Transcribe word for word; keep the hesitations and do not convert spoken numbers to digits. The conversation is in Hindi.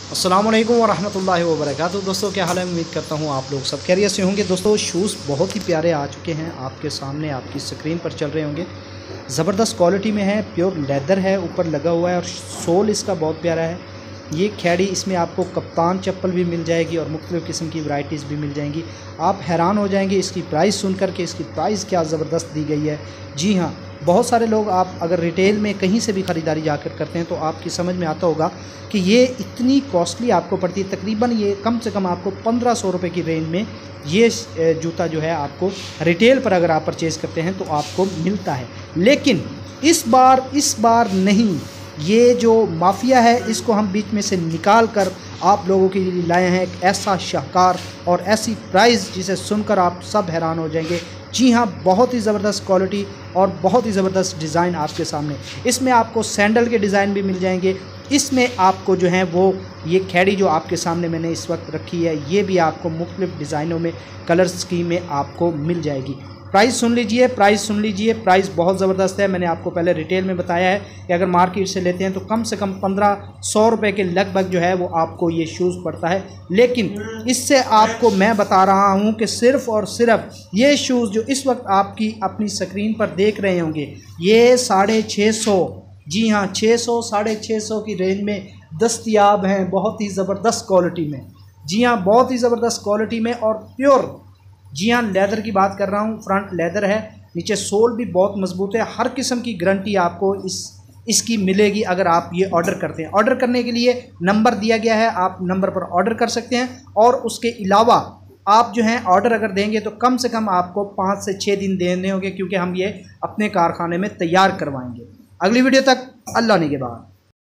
अस्सलाम वालेकुम वरहमतुल्लाहि वबरकातुहू। दोस्तों क्या हाल है, उम्मीद करता हूँ आप लोग सब खैरियत से होंगे। दोस्तों शूज़ बहुत ही प्यारे आ चुके हैं, आपके सामने आपकी स्क्रीन पर चल रहे होंगे। ज़बरदस्त क्वालिटी में है, प्योर लेदर है, ऊपर लगा हुआ है और सोल इसका बहुत प्यारा है। ये खैड़ी, इसमें आपको कप्तान चप्पल भी मिल जाएगी और मुख्तलिफ़ किस्म की वैरायटीज़ भी मिल जाएंगी। आप हैरान हो जाएंगे इसकी प्राइस सुन कर के, इसकी प्राइस क्या ज़बरदस्त दी गई है। जी हाँ, बहुत सारे लोग, आप अगर रिटेल में कहीं से भी ख़रीदारी जाकर करते हैं तो आपकी समझ में आता होगा कि ये इतनी कॉस्टली आपको पड़ती है। तकरीबन ये कम से कम आपको पंद्रह सौ रुपये की रेंज में ये जूता जो है आपको रिटेल पर अगर आप परचेज़ करते हैं तो आपको मिलता है। लेकिन इस बार इस बार नहीं, ये जो माफिया है इसको हम बीच में से निकाल कर आप लोगों के लिए लाए हैं एक ऐसा शाहकार और ऐसी प्राइस जिसे सुनकर आप सब हैरान हो जाएंगे। जी हाँ, बहुत ही ज़बरदस्त क्वालिटी और बहुत ही ज़बरदस्त डिज़ाइन आपके सामने। इसमें आपको सैंडल के डिज़ाइन भी मिल जाएंगे। इसमें आपको जो है वो ये खैड़ी जो आपके सामने मैंने इस वक्त रखी है, ये भी आपको मुख्तलिफ़ डिज़ाइनों में, कलर स्कीम में आपको मिल जाएगी। प्राइस सुन लीजिए, प्राइस सुन लीजिए, प्राइस बहुत ज़बरदस्त है। मैंने आपको पहले रिटेल में बताया है कि अगर मार्केट से लेते हैं तो कम से कम पंद्रह सौ रुपये के लगभग जो है वो आपको ये शूज़ पड़ता है। लेकिन इससे आपको मैं बता रहा हूँ कि सिर्फ़ और सिर्फ ये शूज़ जो इस वक्त आपकी अपनी स्क्रीन पर देख रहे होंगे, ये साढ़े छः सौ, जी हाँ छः सौ साढ़े छः सौ की रेंज में दस्तयाब हैं, बहुत ही ज़बरदस्त क्वालिटी में। जी हाँ, बहुत ही ज़बरदस्त क्वालिटी में और प्योर, जी हाँ लेदर की बात कर रहा हूँ। फ्रंट लेदर है, नीचे सोल भी बहुत मजबूत है। हर किस्म की गारंटी आपको इस इसकी मिलेगी अगर आप ये ऑर्डर करते हैं। ऑर्डर करने के लिए नंबर दिया गया है, आप नंबर पर ऑर्डर कर सकते हैं। और उसके अलावा आप जो हैं ऑर्डर अगर देंगे तो कम से कम आपको पाँच से छः दिन देने होंगे, क्योंकि हम ये अपने कारखाने में तैयार करवाएंगे। अगली वीडियो तक अल्लाह ने के बाद।